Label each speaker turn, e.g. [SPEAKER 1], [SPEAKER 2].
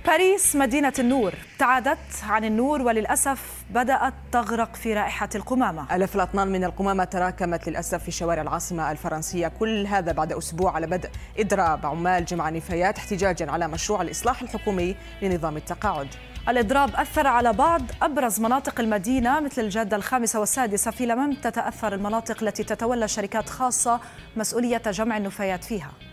[SPEAKER 1] باريس مدينة النور ابتعدت عن النور وللأسف بدأت تغرق في رائحة القمامة.
[SPEAKER 2] آلاف الأطنان من القمامة تراكمت للأسف في شوارع العاصمة الفرنسية، كل هذا بعد أسبوع على بدء إضراب عمال جمع نفايات احتجاجا على مشروع الإصلاح الحكومي لنظام التقاعد.
[SPEAKER 1] الإضراب أثر على بعض أبرز مناطق المدينة مثل الجادة الخامسة والسادسة، فيما لم تتأثر المناطق التي تتولى شركات خاصة مسؤولية جمع النفايات فيها.